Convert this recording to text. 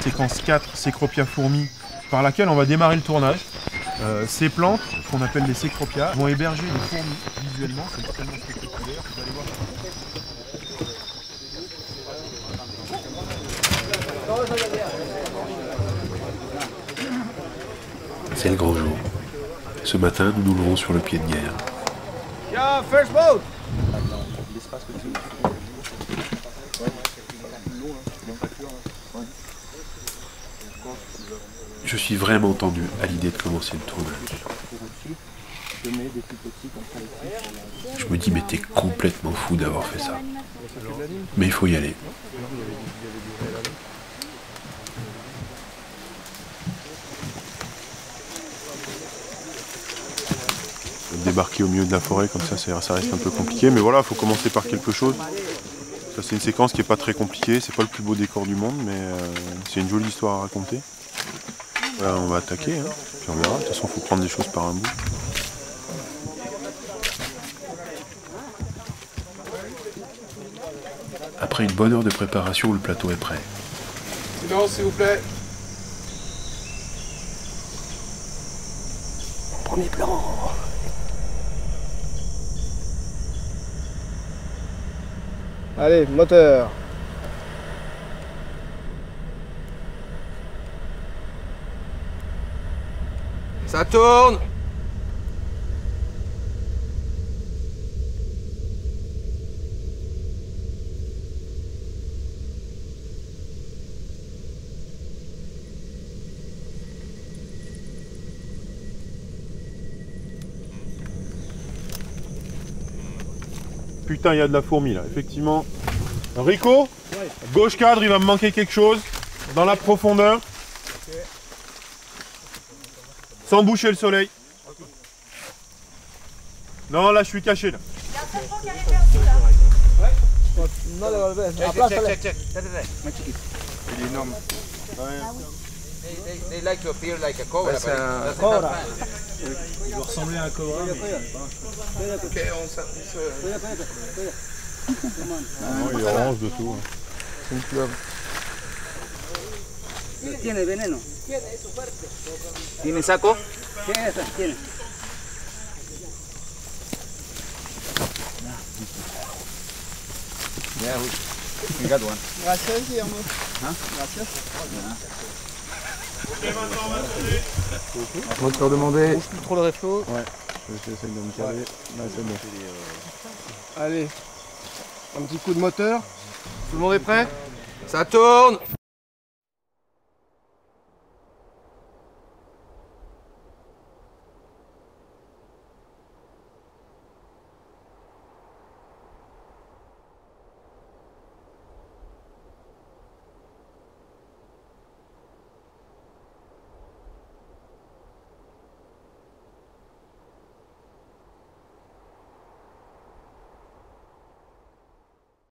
séquence 4, Cecropia fourmis, par laquelle on va démarrer le tournage. Ces plantes, qu'on appelle les Cecropia, vont héberger les fourmis visuellement, c'est extrêmement spectaculaire. Vous allez voir. C'est le grand jour. Ce matin, nous nous levons sur le pied de guerre. Yeah, first boat. Je suis vraiment tendu à l'idée de commencer le tournage. Je me dis, mais t'es complètement fou d'avoir fait ça. Mais il faut y aller. Débarquer au milieu de la forêt comme ça reste un peu compliqué, mais voilà, il faut commencer par quelque chose. Ça, c'est une séquence qui n'est pas très compliquée, c'est pas le plus beau décor du monde, mais c'est une jolie histoire à raconter. Voilà, on va attaquer, hein, puis on verra. De toute façon, il faut prendre des choses par un bout. Après une bonne heure de préparation, le plateau est prêt. Silence, s'il vous plaît. Premier plan. Allez, moteur. Ça tourne. Putain, il y a de la fourmi là, effectivement. Rico, gauche cadre, il va me manquer quelque chose. Dans la profondeur. Sans boucher le soleil. Non, là je suis caché là. Il y a un serpent qui arrive vers vous là. Il est énorme. They like to appear like a cobra, but it cobra. doesn't have Il doit ressembler à un cobra. Ok, on se... Non, il est orange dessous. C'est une fleuve. Tiene veneno. Tiene saco? Tiene. Yeah, we got one. Gracias, Guillermo. Gracias. Moteur demandé. Bouge plus trop le réfleau. Ouais, j'essaie de me caler. Là, c'est bon. Allez, un petit coup de moteur. Tout le monde est prêt? Ça tourne.